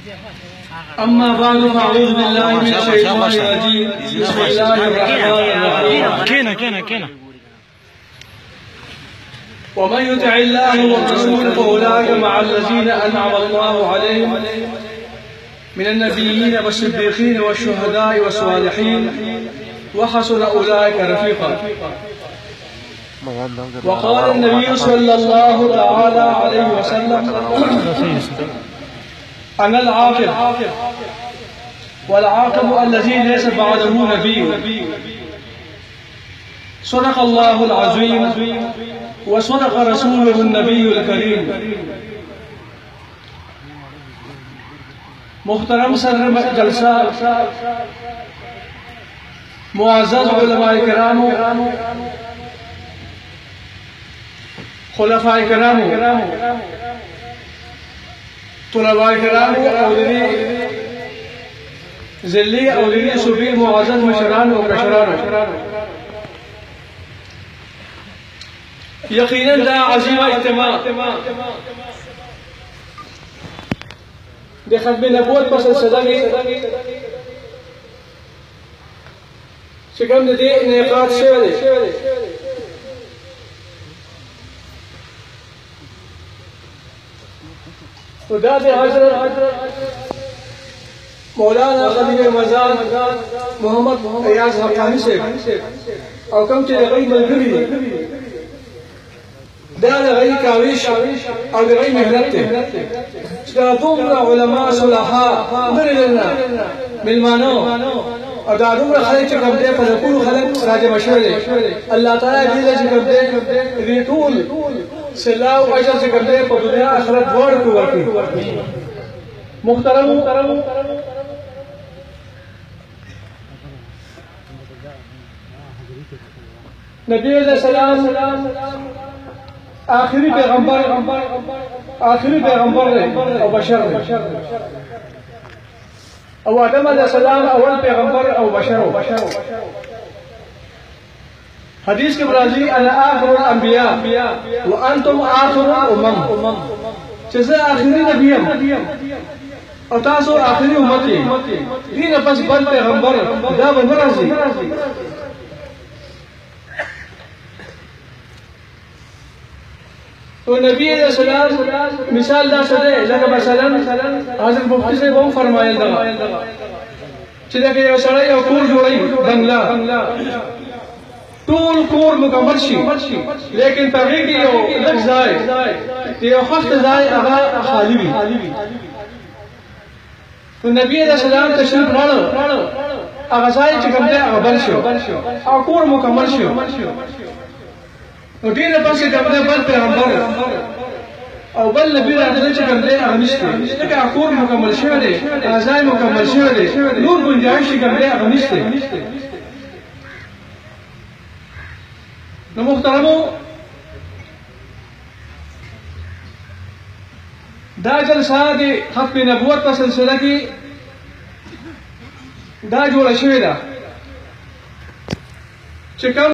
أما بعد فأعوذ بالله من الشيطان الرجيم. بسم الله الرحمن الرحيم. كنا ومن يطع الله والرسول فأولئك مع الذين أنعم الله عليهم من النبيين والصديقين والشهداء والصالحين وحسن أولئك رفيقا. وقال النبي صلى الله تعالى عليه وسلم: أنا العاقب والعاقب الذي ليس بعده نبي. صدق الله العظيم وصدق رسوله النبي الكريم. محترم صدر جلسہ، معزز علماء کرام، خلفاء کرام، طلباء کرام، اولین ذلی اولین صوبی معزز مشران و کشران، یقینا دا عظیم اجتماع د ختم نبوت په سلسله کې چې کوم د دې انعقاد شوی دی، نو دا د حضرت مولانا خلیل رمضان محمد ایاز حقانی صاحب او کوم چې د هغوی ملګري دي، دا د هغوی کاوش او د هغوی محنت دی چې دا دومره علما صلحا لرې لرنه مېلمانه او دا دومره خلک چې کوم دی په لکونو خلک راجمع شوي دي. الله تعالی دې له چې کوم دی دې ټول صلاح او اجر چې کوم دی په دنیا آخرت دواړو کې ورکړي. محترم نبی علیہ السلام آخری پیغمبر ہے او بشر ہے، او آدم علیہ السلام اول پیغمبر او بشر. حدیث کے برازی انا آخر الانبیاء وانتم آخر الامم، چیزے آخری نبی او تاسو آخری امتی دین پس بل پیغمبر دا بنرازی. تو نبی علیہ السلام مثال دا سده لکه مثلا حضرت مفتی صاحب هم فرمایل دا چې لکه یو سړی یو کور جوړوي بنگلا، ټول کور مکمل شي لیکن په هغې کې یو لږ ځای یو خښت ځای هغه خالي وي. نو نبی علیہ السلام تشریف راوړ، هغه ځای چې کوم دی هغه بند شو او کور مکمل شو. نو دې نه پس کوم دی بل پیغمبر او بل نبی راغلی چې کوم دی هغه نشته، ځکه کور مکمل شوی دی، هغه ځای مکمل شوی دی، نور گنجائش چې کوم دی هغه نشته. نو محترمو، دا جلسه د ختم نبوت په سلسله کې دا جوړه شوې ده چې کوم